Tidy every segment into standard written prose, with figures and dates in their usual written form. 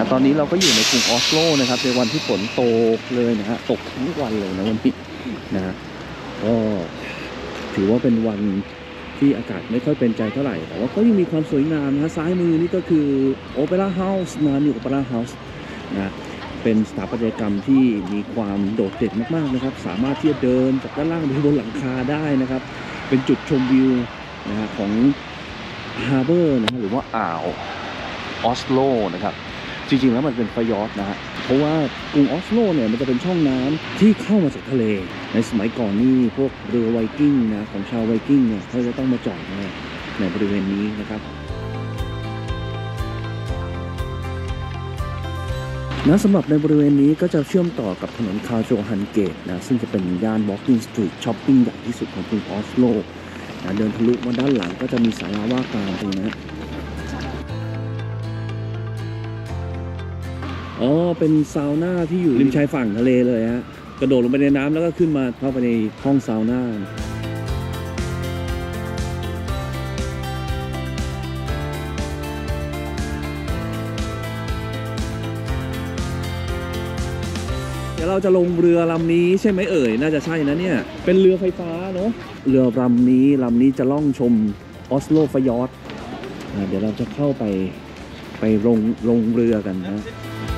ตอนนี้เราก็อยู่ในกรุงออสโลนะครับในวันที่ฝนตกเลยนะฮะตกทั้งวันเลยนะวันนี้นะฮะก็ถือว่าเป็นวันที่อากาศไม่ค่อยเป็นใจเท่าไหร่แต่ว่าก็ยังมีความสวยงามนะฮะซ้ายมือนี่ก็คือโอเปร่าเฮาส์นะอยู่โอเปร่าเฮาส์นะเป็นสถาปัตยกรรมที่มีความโดดเด่นมากๆนะครับสามารถที่จะเดินจากด้านล่างไปบนหลังคาได้นะครับเป็นจุดชมวิวนะฮะของฮาร์เบอร์นะฮะหรือว่าอ่าวออสโลนะครับจริงๆแล้วมันเป็นฟยอร์ดนะฮะเพราะว่ากรุงออสโลเนี่ยมันจะเป็นช่องน้ำที่เข้ามาจากทะเลในสมัยก่อนนี่พวกเรือไวกิ้งนะของชาวไวกิ้งเนี่ยเขาจะต้องมาจอดในบริเวณนี้นะครับนะสำหรับในบริเวณนี้ก็จะเชื่อมต่อกับถนนคาร์ลโจฮันเกตนะซึ่งจะเป็นย่าน Walking Street Shopping ใหญ่ที่สุดของกรุงออสโลนะเดินทะลุมาด้านหลังก็จะมีศาลาว่าการตรงนี้นะอ๋อเป็นซาวน่าที่อยู่ริมชายฝั่งทะเลเลยฮะกระโดดลงไปในน้ำแล้วก็ขึ้นมาเข้าไปในห้องซาวน่าเดี๋ยวเราจะลงเรือลำนี้ใช่ไหมเอ่ยน่าจะใช่นะเนี่ยเป็นเรือไฟฟ้าเนาะเรือลำนี้จะล่องชมออสโลฟยอร์ดเดี๋ยวเราจะเข้าไปลงเรือกันนะ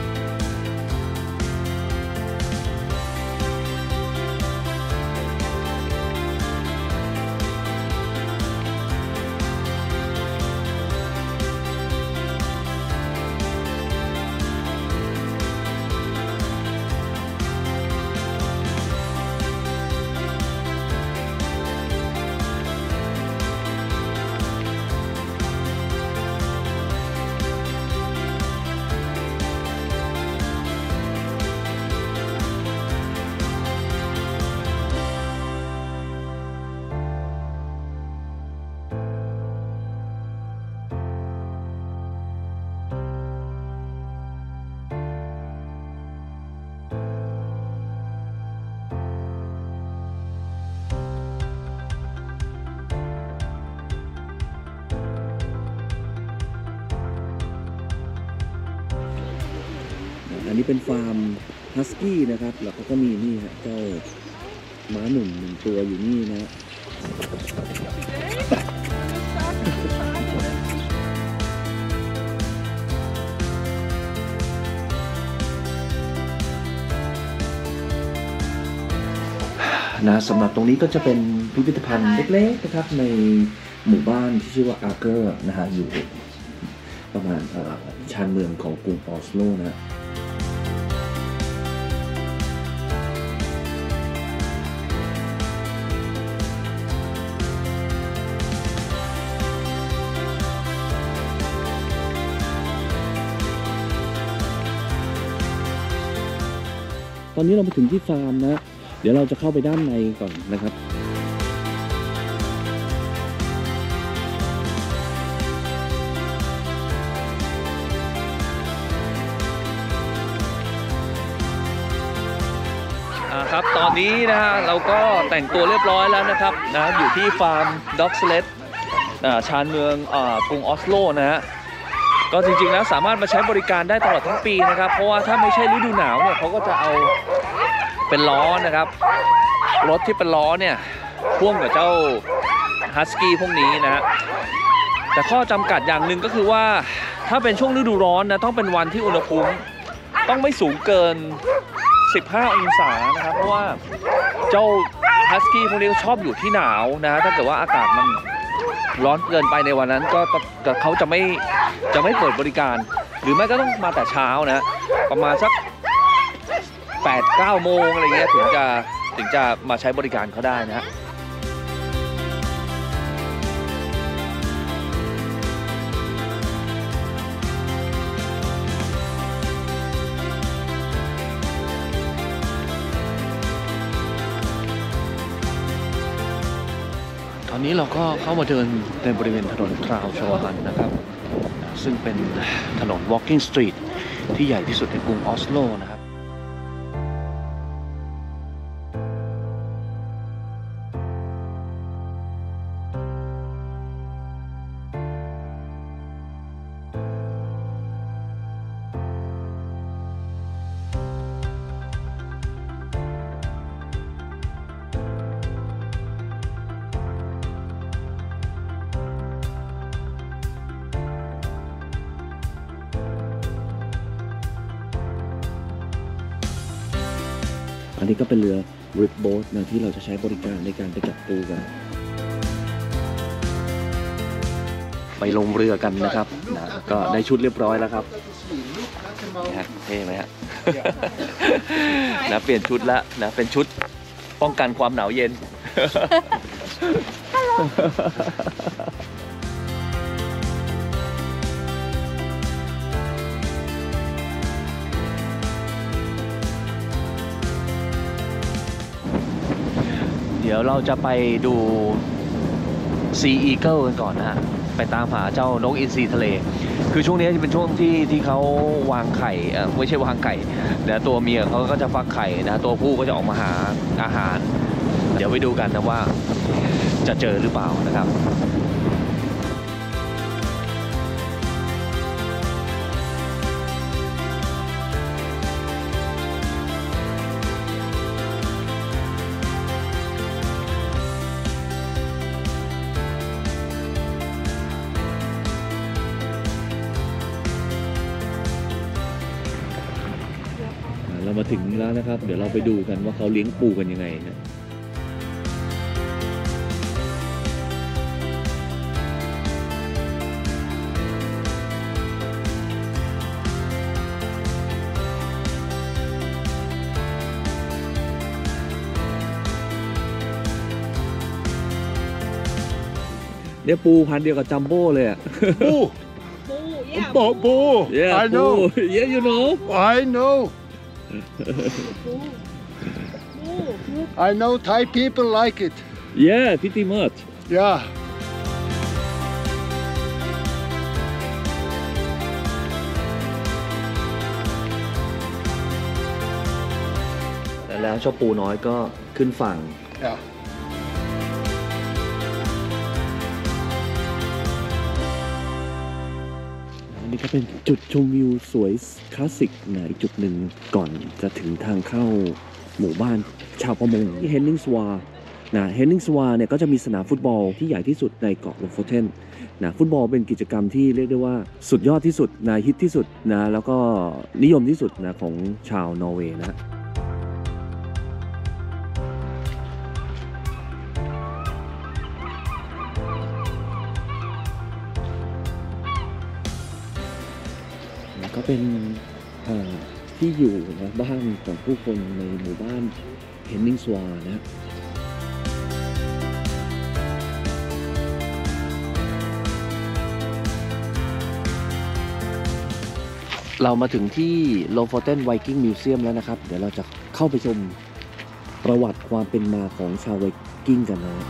อันนี้เป็นฟาร์มฮัสกี้นะครับแล้วก็มีนี่ฮะเจ้าม้าหนุ่ม1ตัวอยู่นี่นะสำหรับตรงนี้ก็จะเป็นพิพิธภัณฑ์เล็กๆนะครับในหมู่บ้านที่ชื่อว่าอาร์เกอร์นะฮะอยู่ประมาณชานเมืองของกรุงออสโลนะตอนนี้เรามาถึงที่ฟาร์มนะเดี๋ยวเราจะเข้าไปด้านในก่อนนะครับครับตอนนี้นะฮะเราก็แต่งตัวเรียบร้อยแล้วนะครับอยู่ที่ฟาร์มด็อกสเลตชานเมืองกรุงออสโลนะฮะก็จริงๆแล้วสามารถมาใช้บริการได้ตลอดทั้งปีนะครับเพราะว่าถ้าไม่ใช่ฤดูหนาวเนี่ยเขาก็จะเอาเป็นล้อนะครับรถที่เป็นล้อเนี่ยพ่วงกับเจ้าฮัสกี้พวกนี้นะฮะแต่ข้อจำกัดอย่างหนึ่งก็คือว่าถ้าเป็นช่วงฤดูร้อนนะต้องเป็นวันที่อุณหภูมิต้องไม่สูงเกิน15 องศานะครับเพราะว่าเจ้าฮัสกี้พวกนี้ชอบอยู่ที่หนาวนะฮะถ้าเกิดว่าอากาศมันร้อนเกินไปในวันนั้นก็เขาจะไม่เปิดบริการหรือไม่ก็ต้องมาแต่เช้านะประมาณสัก8-9 โมงอะไรเงี้ยถึงจะมาใช้บริการเขาได้นะฮะตอนนี้เราก็เข้ามาเดินในบริเวณถนนคราวชวฮันนะครับซึ่งเป็นถนน Walking Street ที่ใหญ่ที่สุดในกรุงออสโลนะครับ ตอันนี้ก็เป็นเรือ Rip Boat นะที่เราจะใช้บริการในการไปจับปูกันไปลงเรือกันนะครับนะก็ได้ชุดเรียบร้อยแล้วครับนี่ฮะเท่ไหมฮะ นะเปลี่ยนชุดแล้วนะเป็นชุดป้องกันความหนาวเย็น เดี๋ยวเราจะไปดู Sea Eagle กันก่อนนะฮะไปตามหาเจ้านกอินทรีทะเลคือช่วงนี้จะเป็นช่วงที่เขาวางไข่ไม่ใช่วางไข่นะตัวเมียเขาก็จะฟักไข่นะตัวผู้ก็จะออกมาหาอาหารเดี๋ยวไปดูกันนะว่าจะเจอหรือเปล่านะครับเรามาถึงแล้วนะครับเดี๋ยวเราไปดูกันว่าเขาเลี้ยงปูกันยังไงนะเนี่ยปูพันเดียวกับจัมโบ้เลยอะ Boo! Yeah. Boo! Yeah, I know. ปู Yeah, you know. I know. I know Thai people like it. Yeah, pretty much. Yeah. แล้วเจ้าปูน้อยก็ขึ้นฝั่ง Yeah. อันนี้ก็เป็นจุดชมวิวสวยคลาสสิกในจุดหนึ่งก่อนจะถึงทางเข้าหมู่บ้านชาวประมงที่เฮนนิงสวานะเฮนนิงสวาเนี่ยก็จะมีสนามฟุตบอลที่ใหญ่ที่สุดในเกาะโลโฟเทนนะฟุตบอลเป็นกิจกรรมที่เรียกได้ว่าสุดยอดที่สุดนะฮิตที่สุดนะแล้วก็นิยมที่สุดนะของชาวนอร์เวย์นะก็เป็นที่อยู่นะบ้านของผู้คนในหมู่บ้านเฮนนิงสวานะเรามาถึงที่โลโฟเทนไวกิ้งมิวเซียมแล้วนะครับเดี๋ยวเราจะเข้าไปชมประวัติความเป็นมาของชาวไวกิ้งกันนะ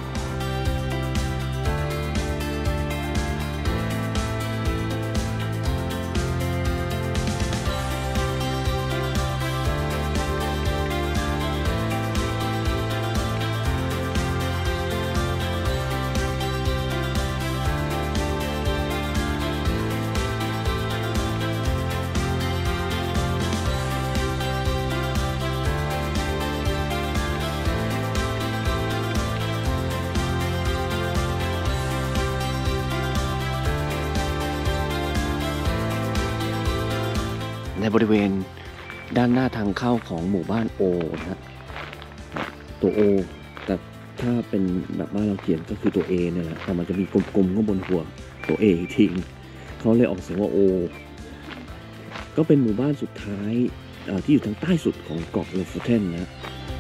ในบริเวณด้านหน้าทางเข้าของหมู่บ้านโอนะตัวโอแต่ถ้าเป็นแบบบ้านเราเขียนก็คือตัว A เนี่ยแหละแต่มันจะมีกลมๆข้างบนหัวตัว A อีกทีเขาเลยออกเสียงว่าโอก็เป็นหมู่บ้านสุดท้ายที่อยู่ทางใต้สุดของเกาะโลโฟเทนนะ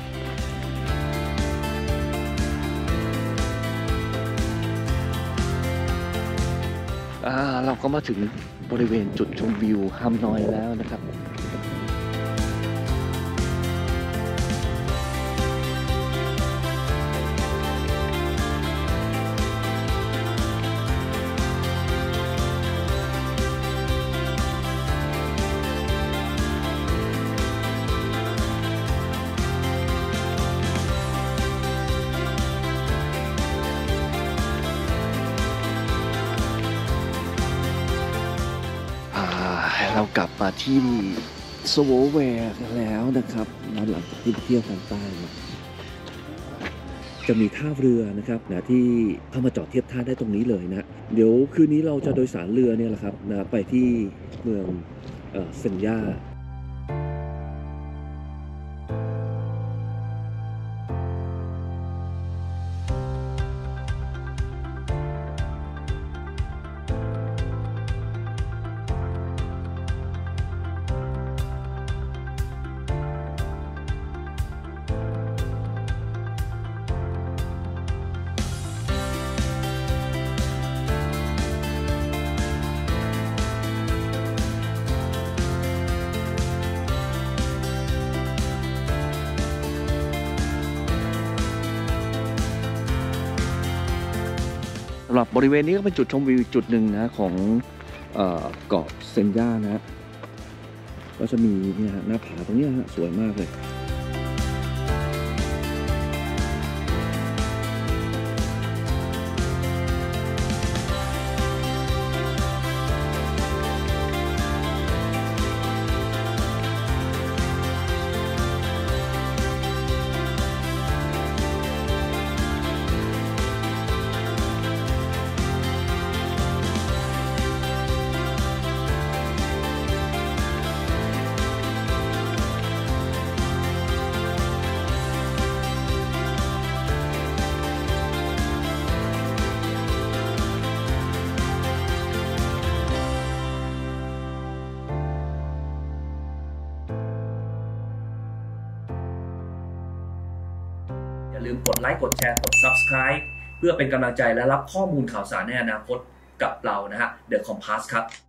เราก็มาถึงบริเวณจุดชมวิวฮัมนอยแล้วนะครับเรากลับมาที่สโวแวร์กันแล้วนะครับหลังจากที่ไปเที่ยวทางใต้จะมีท่าเรือนะครับนะที่เข้ามาจอดเทียบท่าได้ตรงนี้เลยนะเดี๋ยวคืนนี้เราจะโดยสารเรือเนี่ยแหละครับนะไปที่เมืองเซนยาสำหรับบริเวณนี้ก็เป็นจุดชมวิวจุดหนึ่งนะของเกาะเซนย่านะฮะก็จะมีเนี่ยหน้าผาตรงนี้ฮะสวยมากเลยอย่าลืมกดไลค์ กดแชร์ กด Subscribe เพื่อเป็นกำลังใจและรับข้อมูลข่าวสารในอนาคตกับเรานะฮะ The Compass ครับ